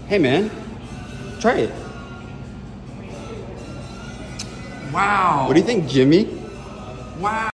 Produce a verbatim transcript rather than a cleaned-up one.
Hey, man. Try it. Wow. What do you think, Jimmy? Wow.